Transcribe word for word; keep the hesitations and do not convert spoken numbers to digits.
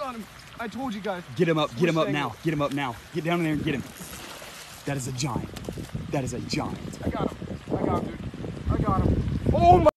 got him. I told you guys. Get him up. Get We're him up staying now. up. Get him up now. Get down there and get him. That is a giant. That is a giant. I got him. I got him, dude. I got him. Oh my.